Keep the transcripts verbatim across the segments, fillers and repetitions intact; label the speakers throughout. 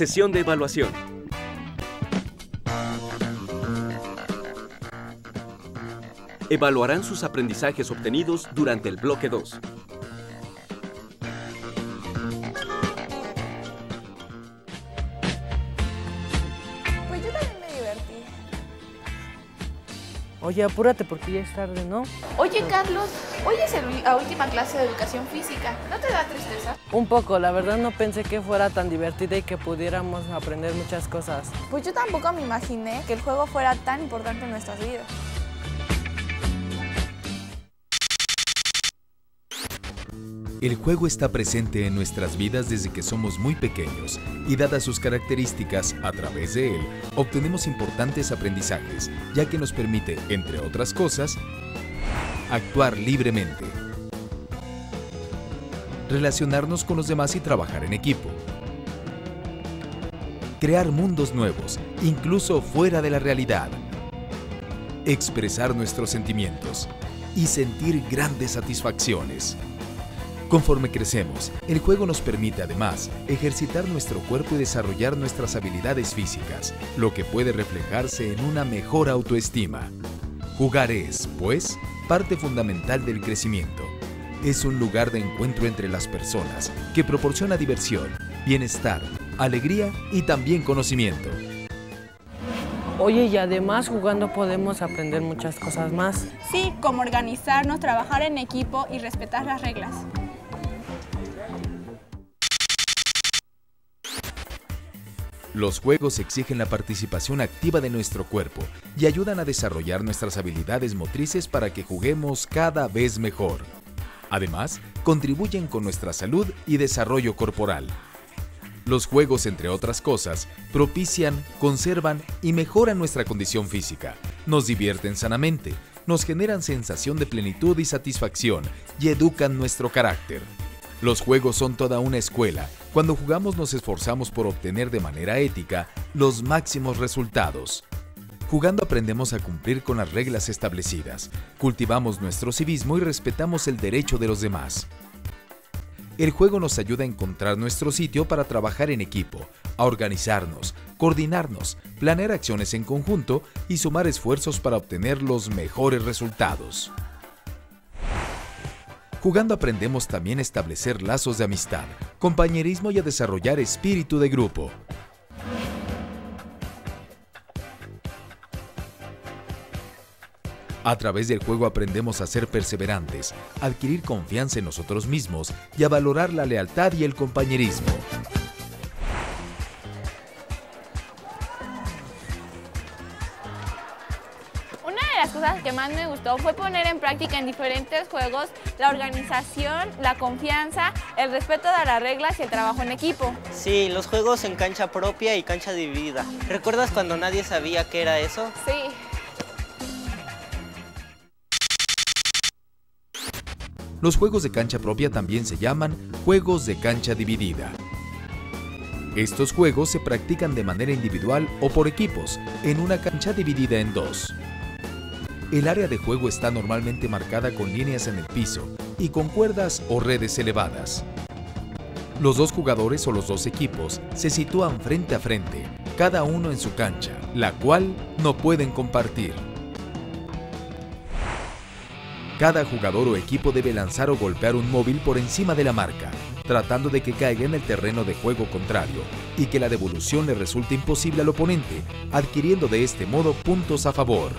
Speaker 1: Sesión de evaluación. Evaluarán sus aprendizajes obtenidos durante el bloque dos.
Speaker 2: Pues yo también me divertí.
Speaker 3: Oye, apúrate porque ya es tarde, ¿no?
Speaker 2: Oye, Carlos, hoy es el- la última clase de educación física. ¿No te da tristeza?
Speaker 3: Un poco, la verdad no pensé que fuera tan divertida y que pudiéramos aprender muchas cosas.
Speaker 2: Pues yo tampoco me imaginé que el juego fuera tan importante en nuestras vidas.
Speaker 4: El juego está presente en nuestras vidas desde que somos muy pequeños y dadas sus características, a través de él, obtenemos importantes aprendizajes, ya que nos permite, entre otras cosas, actuar libremente, relacionarnos con los demás y trabajar en equipo, crear mundos nuevos, incluso fuera de la realidad, expresar nuestros sentimientos y sentir grandes satisfacciones. Conforme crecemos, el juego nos permite además ejercitar nuestro cuerpo y desarrollar nuestras habilidades físicas, lo que puede reflejarse en una mejor autoestima. Jugar es, pues, parte fundamental del crecimiento. Es un lugar de encuentro entre las personas que proporciona diversión, bienestar, alegría y también conocimiento.
Speaker 3: Oye, y además jugando podemos aprender muchas cosas más.
Speaker 5: Sí, como organizarnos, trabajar en equipo y respetar las reglas.
Speaker 4: Los juegos exigen la participación activa de nuestro cuerpo y ayudan a desarrollar nuestras habilidades motrices para que juguemos cada vez mejor. Además, contribuyen con nuestra salud y desarrollo corporal. Los juegos, entre otras cosas, propician, conservan y mejoran nuestra condición física, nos divierten sanamente, nos generan sensación de plenitud y satisfacción y educan nuestro carácter. Los juegos son toda una escuela. Cuando jugamos nos esforzamos por obtener de manera ética los máximos resultados. Jugando aprendemos a cumplir con las reglas establecidas, cultivamos nuestro civismo y respetamos el derecho de los demás. El juego nos ayuda a encontrar nuestro sitio para trabajar en equipo, a organizarnos, coordinarnos, planear acciones en conjunto y sumar esfuerzos para obtener los mejores resultados. Jugando aprendemos también a establecer lazos de amistad, compañerismo y a desarrollar espíritu de grupo. A través del juego aprendemos a ser perseverantes, a adquirir confianza en nosotros mismos y a valorar la lealtad y el compañerismo.
Speaker 5: Las cosas que más me gustó fue poner en práctica en diferentes juegos la organización, la confianza, el respeto de las reglas y el trabajo en equipo.
Speaker 6: Sí, los juegos en cancha propia y cancha dividida. ¿Recuerdas cuando nadie sabía qué era eso?
Speaker 5: Sí.
Speaker 4: Los juegos de cancha propia también se llaman juegos de cancha dividida. Estos juegos se practican de manera individual o por equipos, en una cancha dividida en dos. El área de juego está normalmente marcada con líneas en el piso y con cuerdas o redes elevadas. Los dos jugadores o los dos equipos se sitúan frente a frente, cada uno en su cancha, la cual no pueden compartir. Cada jugador o equipo debe lanzar o golpear un móvil por encima de la marca, tratando de que caiga en el terreno de juego contrario y que la devolución le resulte imposible al oponente, adquiriendo de este modo puntos a favor.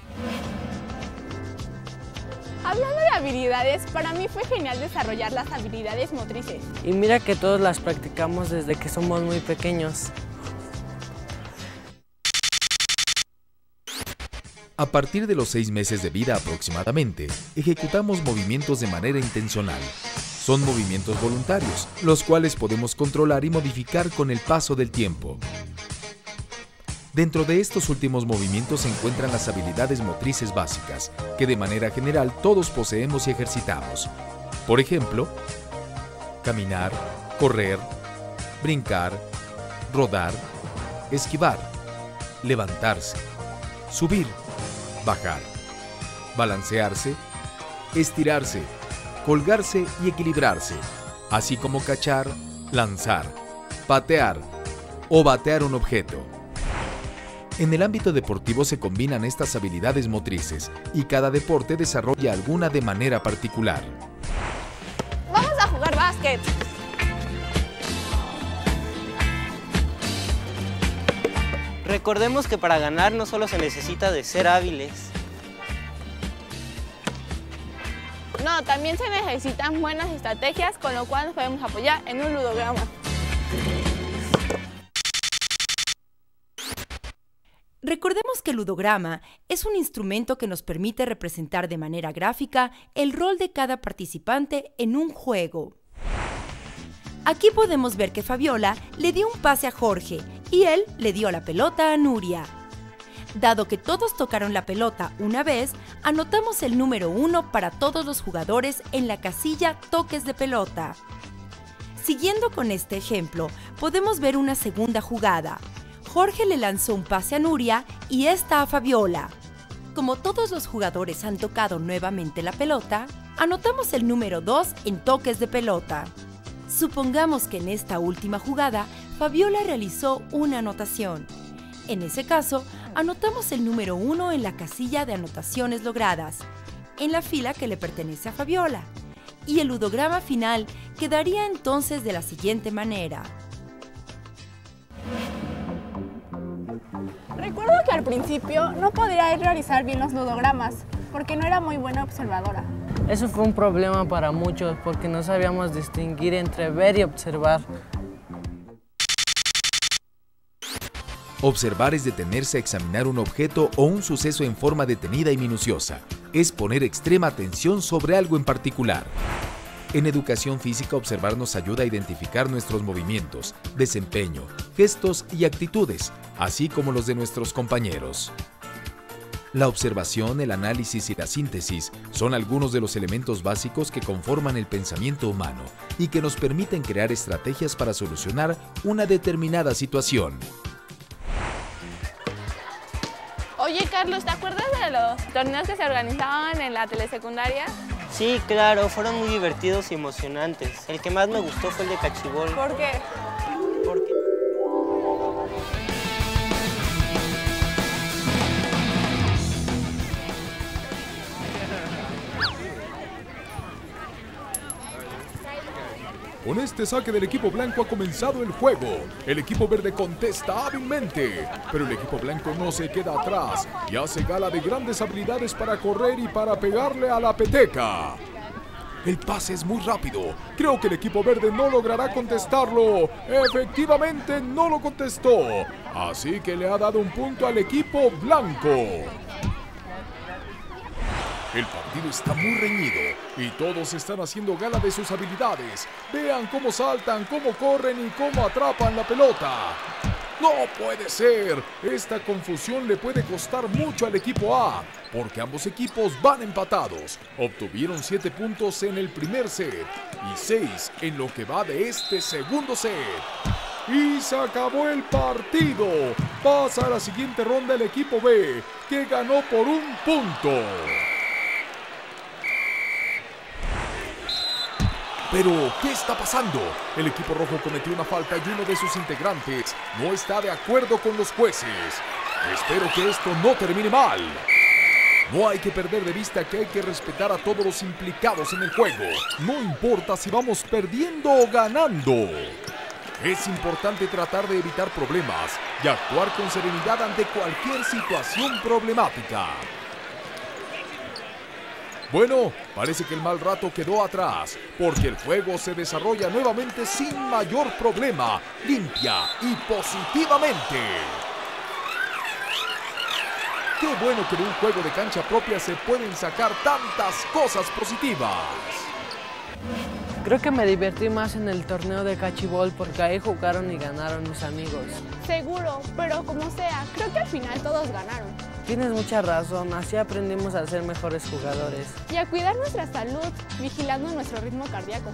Speaker 5: Hablando de habilidades, para mí fue genial desarrollar las habilidades motrices.
Speaker 3: Y mira que todos las practicamos desde que somos muy pequeños.
Speaker 4: A partir de los seis meses de vida aproximadamente, ejecutamos movimientos de manera intencional. Son movimientos voluntarios, los cuales podemos controlar y modificar con el paso del tiempo. Dentro de estos últimos movimientos se encuentran las habilidades motrices básicas, que de manera general todos poseemos y ejercitamos. Por ejemplo, caminar, correr, brincar, rodar, esquivar, levantarse, subir, bajar, balancearse, estirarse, colgarse y equilibrarse, así como cachar, lanzar, patear, o batear un objeto. En el ámbito deportivo se combinan estas habilidades motrices y cada deporte desarrolla alguna de manera particular.
Speaker 5: Vamos a jugar básquet.
Speaker 6: Recordemos que para ganar no solo se necesita de ser hábiles.
Speaker 5: No, también se necesitan buenas estrategias, con lo cual nos podemos apoyar en un ludograma.
Speaker 7: Recordemos que el ludograma es un instrumento que nos permite representar de manera gráfica el rol de cada participante en un juego. Aquí podemos ver que Fabiola le dio un pase a Jorge y él le dio la pelota a Nuria. Dado que todos tocaron la pelota una vez, anotamos el número uno para todos los jugadores en la casilla toques de pelota. Siguiendo con este ejemplo, podemos ver una segunda jugada. Jorge le lanzó un pase a Nuria y esta a Fabiola. Como todos los jugadores han tocado nuevamente la pelota, anotamos el número dos en toques de pelota. Supongamos que en esta última jugada, Fabiola realizó una anotación. En ese caso, anotamos el número uno en la casilla de anotaciones logradas, en la fila que le pertenece a Fabiola. Y el ludograma final quedaría entonces de la siguiente manera.
Speaker 8: Recuerdo que al principio no podía realizar bien los ludogramas, porque no era muy buena observadora.
Speaker 3: Eso fue un problema para muchos porque no sabíamos distinguir entre ver y observar.
Speaker 4: Observar es detenerse a examinar un objeto o un suceso en forma detenida y minuciosa. Es poner extrema atención sobre algo en particular. En educación física, observar nos ayuda a identificar nuestros movimientos, desempeño, gestos y actitudes, así como los de nuestros compañeros. La observación, el análisis y la síntesis son algunos de los elementos básicos que conforman el pensamiento humano y que nos permiten crear estrategias para solucionar una determinada situación.
Speaker 5: Oye, Carlos, ¿te acuerdas de los torneos que se organizaban en la telesecundaria?
Speaker 6: Sí, claro, fueron muy divertidos y emocionantes. El que más me gustó fue el de cachibol.
Speaker 5: ¿Por qué?
Speaker 6: Porque...
Speaker 9: Con este saque del equipo blanco ha comenzado el juego. El equipo verde contesta hábilmente, pero el equipo blanco no se queda atrás y hace gala de grandes habilidades para correr y para pegarle a la peteca. El pase es muy rápido. Creo que el equipo verde no logrará contestarlo. Efectivamente, no lo contestó. Así que le ha dado un punto al equipo blanco. El partido está muy reñido y todos están haciendo gala de sus habilidades. Vean cómo saltan, cómo corren y cómo atrapan la pelota. ¡No puede ser! Esta confusión le puede costar mucho al equipo A, porque ambos equipos van empatados. Obtuvieron siete puntos en el primer set y seis en lo que va de este segundo set. Y se acabó el partido. Pasa a la siguiente ronda el equipo B, que ganó por un punto. Pero, ¿qué está pasando? El equipo rojo cometió una falta y uno de sus integrantes no está de acuerdo con los jueces. Espero que esto no termine mal. No hay que perder de vista que hay que respetar a todos los implicados en el juego. No importa si vamos perdiendo o ganando. Es importante tratar de evitar problemas y actuar con serenidad ante cualquier situación problemática. Bueno, parece que el mal rato quedó atrás, porque el juego se desarrolla nuevamente sin mayor problema, limpia y positivamente. Qué bueno que de un juego de cancha propia se pueden sacar tantas cosas positivas.
Speaker 3: Creo que me divertí más en el torneo de cachibol porque ahí jugaron y ganaron mis amigos.
Speaker 8: Seguro, pero como sea, creo que al final todos ganaron.
Speaker 3: Tienes mucha razón, así aprendimos a ser mejores jugadores.
Speaker 8: Y a cuidar nuestra salud, vigilando nuestro ritmo cardíaco.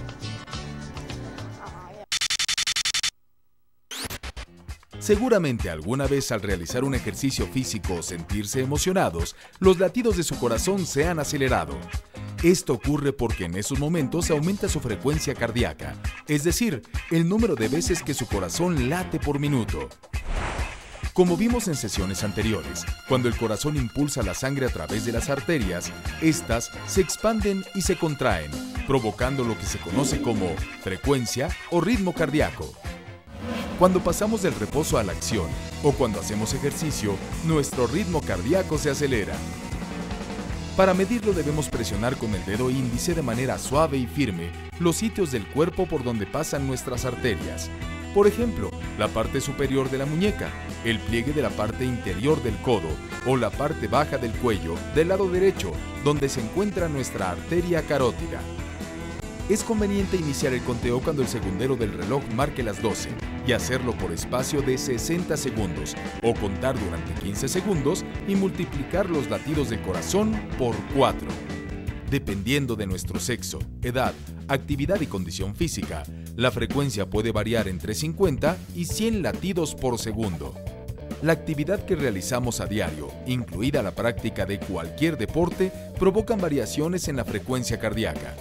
Speaker 4: Seguramente alguna vez al realizar un ejercicio físico o sentirse emocionados, los latidos de su corazón se han acelerado. Esto ocurre porque en esos momentos aumenta su frecuencia cardíaca, es decir, el número de veces que su corazón late por minuto. Como vimos en sesiones anteriores, cuando el corazón impulsa la sangre a través de las arterias, estas se expanden y se contraen, provocando lo que se conoce como frecuencia o ritmo cardíaco. Cuando pasamos del reposo a la acción o cuando hacemos ejercicio, nuestro ritmo cardíaco se acelera. Para medirlo debemos presionar con el dedo índice de manera suave y firme los sitios del cuerpo por donde pasan nuestras arterias. Por ejemplo, la parte superior de la muñeca, el pliegue de la parte interior del codo o la parte baja del cuello del lado derecho, donde se encuentra nuestra arteria carótida. Es conveniente iniciar el conteo cuando el segundero del reloj marque las doce y hacerlo por espacio de sesenta segundos o contar durante quince segundos y multiplicar los latidos del corazón por cuatro. Dependiendo de nuestro sexo, edad, actividad y condición física, la frecuencia puede variar entre cincuenta y cien latidos por segundo. La actividad que realizamos a diario, incluida la práctica de cualquier deporte, provocan variaciones en la frecuencia cardíaca.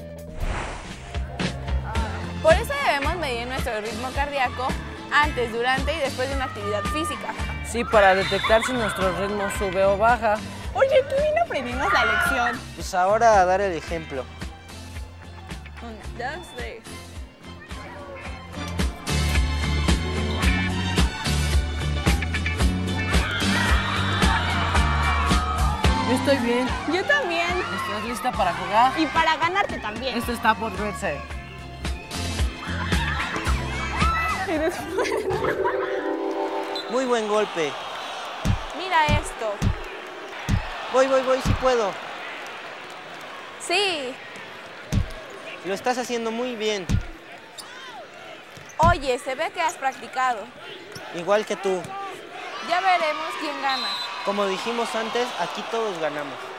Speaker 5: Por eso debemos medir nuestro ritmo cardíaco antes, durante y después de una actividad física.
Speaker 3: Sí, para detectar si nuestro ritmo sube o baja.
Speaker 8: Oye, qué bien aprendimos la lección.
Speaker 6: Pues ahora a dar el ejemplo.
Speaker 5: Una, dos, tres.
Speaker 3: Yo estoy bien.
Speaker 8: Yo también.
Speaker 3: ¿Estás lista para jugar?
Speaker 8: Y para ganarte también.
Speaker 3: Esto está por verse.
Speaker 6: Muy buen golpe.
Speaker 5: Mira esto.
Speaker 6: Voy, voy, voy, sí puedo.
Speaker 5: Sí.
Speaker 6: Lo estás haciendo muy bien.
Speaker 5: Oye, se ve que has practicado.
Speaker 6: Igual que tú.
Speaker 5: Ya veremos quién gana.
Speaker 6: Como dijimos antes, aquí todos ganamos.